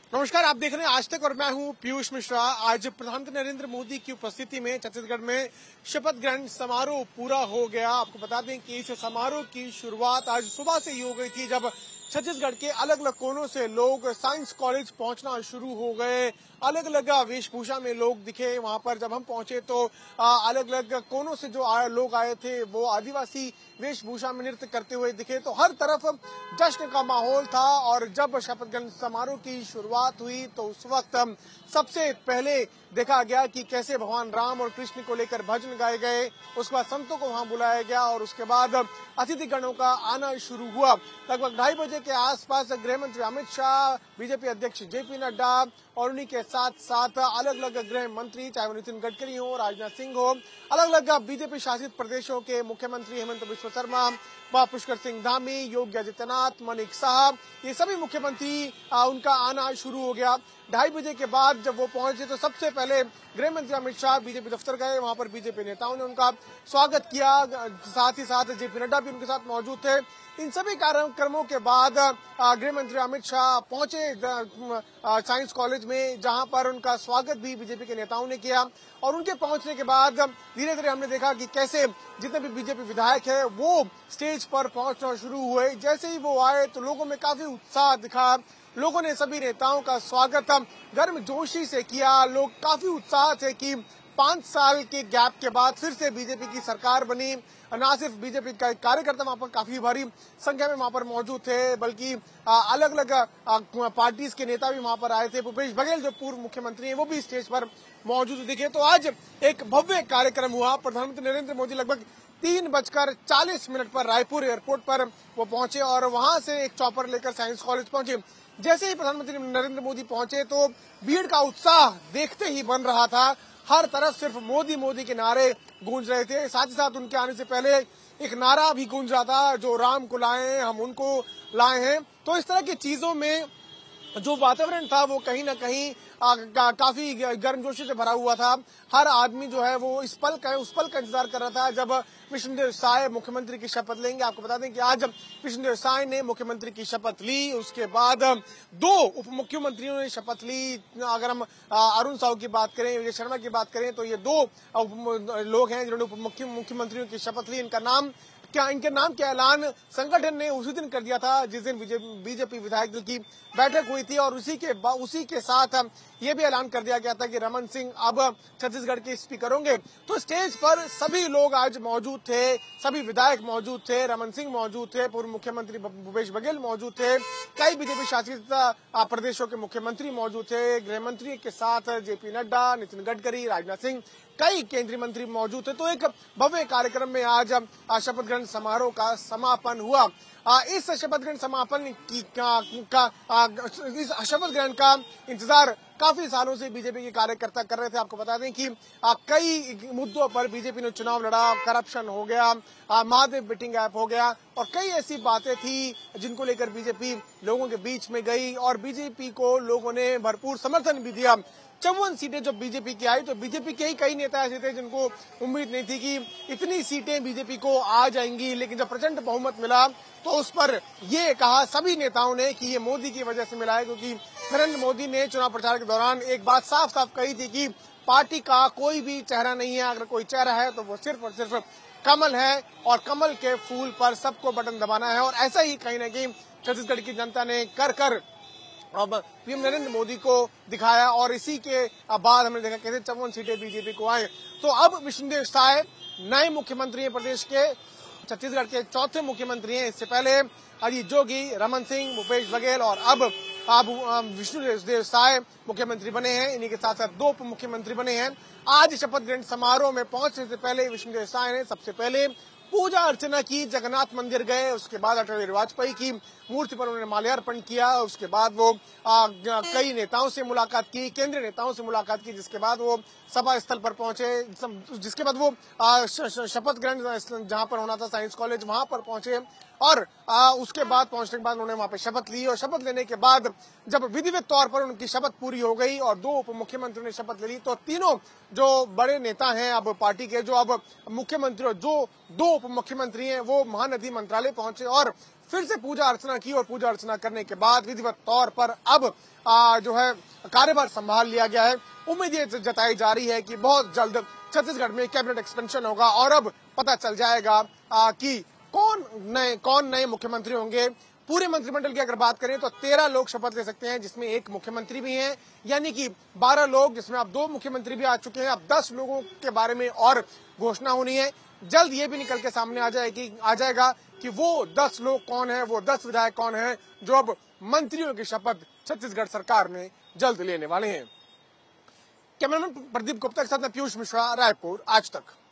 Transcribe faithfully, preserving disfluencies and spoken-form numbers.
नमस्कार, आप देख रहे हैं आज तक और मैं हूं पीयूष मिश्रा। आज प्रधानमंत्री नरेंद्र मोदी की उपस्थिति में छत्तीसगढ़ में शपथ ग्रहण समारोह पूरा हो गया। आपको बता दें कि इस समारोह की शुरुआत आज सुबह से ही हो गई थी, जब छत्तीसगढ़ के अलग अलग कोनों से लोग साइंस कॉलेज पहुंचना शुरू हो गए। अलग अलग वेशभूषा में लोग दिखे। वहां पर जब हम पहुंचे तो अलग अलग कोनों से जो आए, लोग आए थे वो आदिवासी वेशभूषा में नृत्य करते हुए दिखे। तो हर तरफ जश्न का माहौल था। और जब शपथ ग्रहण समारोह की शुरुआत हुई तो उस वक्त सबसे पहले देखा गया कि कैसे भगवान राम और कृष्ण को लेकर भजन गाए गए। उसके बाद संतों को वहां बुलाया गया और उसके बाद अतिथिगणों का आना शुरू हुआ। लगभग ढाई बजे के आसपास गृह मंत्री अमित शाह, बीजेपी अध्यक्ष जेपी नड्डा और उन्हीं के साथ साथ अलग अलग गृह मंत्री, चाहे वो नितिन गडकरी हो, राजनाथ सिंह हो, अलग अलग बीजेपी शासित प्रदेशों के मुख्यमंत्री हेमंत बिस्वा शर्मा, पुष्कर सिंह धामी, योगी आदित्यनाथ, मनिक साहब, ये सभी मुख्यमंत्री उनका आना शुरू हो गया। ढाई बजे के बाद जब वो पहुंचे तो सबसे पहले गृह मंत्री अमित शाह बीजेपी दफ्तर गए। वहां पर बीजेपी नेताओं ने उनका स्वागत किया। साथ ही साथ जेपी नड्डा भी उनके साथ मौजूद थे। इन सभी कार्यक्रमों के बाद गृह मंत्री अमित शाह पहुंचे साइंस कॉलेज में, जहां पर उनका स्वागत भी बीजेपी के नेताओं ने किया। और उनके पहुंचने के बाद धीरे धीरे हमने देखा कि कैसे जितने भी बीजेपी विधायक है वो स्टेज पर पहुंचना शुरू हुए। जैसे ही वो आए तो लोगों में काफी उत्साह दिखा। लोगों ने सभी नेताओं का स्वागत गर्मजोशी से किया। लोग काफी उत्साह थे कि पांच साल के गैप के बाद फिर से बीजेपी की सरकार बनी। न सिर्फ बीजेपी का कार्यकर्ता वहां पर काफी भारी संख्या में वहां पर मौजूद थे, बल्कि अलग अलग पार्टीज के नेता भी वहां पर आए थे। भूपेश बघेल जो पूर्व मुख्यमंत्री हैं वो भी स्टेज पर मौजूद दिखे। तो आज एक भव्य कार्यक्रम हुआ। प्रधानमंत्री नरेंद्र मोदी लगभग तीन बजकर चालीस मिनट पर रायपुर एयरपोर्ट पर वो पहुंचे और वहां से एक चॉपर लेकर साइंस कॉलेज पहुंचे। जैसे ही प्रधानमंत्री नरेंद्र मोदी पहुंचे तो भीड़ का उत्साह देखते ही बन रहा था। हर तरफ सिर्फ मोदी मोदी के नारे गूंज रहे थे। साथ ही साथ उनके आने से पहले एक नारा भी गूंज रहा था, जो राम को लाए हैं हम उनको लाए हैं। तो इस तरह की चीजों में जो वातावरण था वो कहीं ना कहीं आ, का, काफी गर्मजोशी से भरा हुआ था। हर आदमी जो है वो इस पल का उस पल का इंतजार कर रहा था जब विष्णुदेव साय मुख्यमंत्री की शपथ लेंगे। आपको बता दें कि आज विष्णुदेव साय ने मुख्यमंत्री की शपथ ली। उसके बाद दो उप मुख्यमंत्रियों ने शपथ ली। अगर हम अरुण साहू की बात करें, विजय शर्मा की बात करें, तो ये दो लोग हैं जिन्होंने उप मुख्यमंत्रियों की शपथ ली। इनका नाम क्या इनके नाम का ऐलान संगठन ने उसी दिन कर दिया था जिस दिन बीजेपी विधायक दल की बैठक हुई थी। और उसी के उसी के साथ ये भी ऐलान कर दिया गया था कि रमन सिंह अब छत्तीसगढ़ के स्पीकर होंगे। तो स्टेज पर सभी लोग आज मौजूद थे, सभी विधायक मौजूद थे, रमन सिंह मौजूद थे, पूर्व मुख्यमंत्री भूपेश बघेल मौजूद थे, कई बीजेपी शासित प्रदेशों के मुख्यमंत्री मौजूद थे, गृह मंत्री के साथ जेपी नड्डा, नितिन गडकरी, राजनाथ सिंह, कई केंद्रीय मंत्री मौजूद थे। तो एक भव्य कार्यक्रम में आज शपथ ग्रहण समारोह का समापन हुआ। इस शपथ ग्रहण समापन की का, का, का इस शपथ ग्रहण का इंतजार काफी सालों से बीजेपी के कार्यकर्ता कर रहे थे। आपको बता दें कि आ, कई मुद्दों पर बीजेपी ने चुनाव लड़ा। करप्शन हो गया, महादेव बेटिंग ऐप हो गया और कई ऐसी बातें थी जिनको लेकर बीजेपी लोगों के बीच में गई और बीजेपी को लोगों ने भरपूर समर्थन भी दिया। चौवन सीटें जो बीजेपी की आई तो बीजेपी के ही कई नेता ऐसे थे जिनको उम्मीद नहीं थी कि इतनी सीटें बीजेपी को आ जाएंगी, लेकिन जब प्रचंड बहुमत मिला तो उस पर ये कहा सभी नेताओं ने कि ये मोदी की वजह से मिला है, क्योंकि नरेंद्र मोदी ने चुनाव प्रचार के दौरान एक बात साफ साफ कही थी कि पार्टी का कोई भी चेहरा नहीं है, अगर कोई चेहरा है तो वो सिर्फ और सिर्फ कमल है और कमल के फूल पर सबको बटन दबाना है। और ऐसा ही कहीं ना कहीं छत्तीसगढ़ की जनता ने कर कर अब पीएम नरेंद्र मोदी को दिखाया और इसी के बाद हमने देखा कैसे चौवन सीटें बीजेपी को आए। तो अब विष्णुदेव साय नए मुख्यमंत्री हैं प्रदेश के, छत्तीसगढ़ के चौथे मुख्यमंत्री हैं। इससे पहले अजीत जोगी, रमन सिंह, भूपेश बघेल और अब अब विष्णुदेव साय मुख्यमंत्री बने हैं। इन्हीं के साथ साथ दो उप मुख्यमंत्री बने हैं। आज शपथ ग्रहण समारोह में पहुंचने से पहले विष्णुदेव साय ने सबसे पहले पूजा अर्चना की, जगन्नाथ मंदिर गए, उसके बाद अटल बिहारी वाजपेयी की मूर्ति पर उन्होंने माल्यार्पण किया। उसके बाद वो आ, कई नेताओं से मुलाकात की, केंद्रीय नेताओं से मुलाकात की, जिसके बाद वो सभा स्थल पर पहुंचे, जिसके बाद वो शपथ ग्रहण जहां पर होना था साइंस कॉलेज वहां पर पहुंचे और आ, उसके बाद पहुंचने के बाद उन्होंने वहां पे शपथ ली। और शपथ लेने के बाद जब विधिवत तौर पर उनकी शपथ पूरी हो गई और दो उप मुख्यमंत्रियों ने शपथ ले ली तो तीनों जो बड़े नेता हैं अब पार्टी के, जो अब मुख्यमंत्री जो दो उप मुख्यमंत्री हैं, वो महानदी मंत्रालय पहुंचे और फिर से पूजा अर्चना की और पूजा अर्चना करने के बाद विधिवत तौर पर अब आ, जो है कार्यभार संभाल लिया गया है। उम्मीद ये जताई जा रही है कि बहुत जल्द छत्तीसगढ़ में कैबिनेट एक्सपेंशन होगा और अब पता चल जाएगा आ, कि कौन नए कौन नए मुख्यमंत्री होंगे। पूरे मंत्रिमंडल की अगर बात करें तो तेरह लोग शपथ ले सकते हैं, जिसमें एक मुख्यमंत्री भी हैं, यानी कि बारह लोग, जिसमें अब दो मुख्यमंत्री भी आ चुके हैं। अब दस लोगों के बारे में और घोषणा होनी है। जल्द ये भी निकल के सामने आ जाएगी आ जाएगा कि वो दस लोग कौन है, वो दस विधायक कौन है जो अब मंत्रियों की शपथ छत्तीसगढ़ सरकार में जल्द लेने वाले हैं। कैमरामैन प्रदीप गुप्ता के साथ मैं पीयूष मिश्रा, रायपुर, आज तक।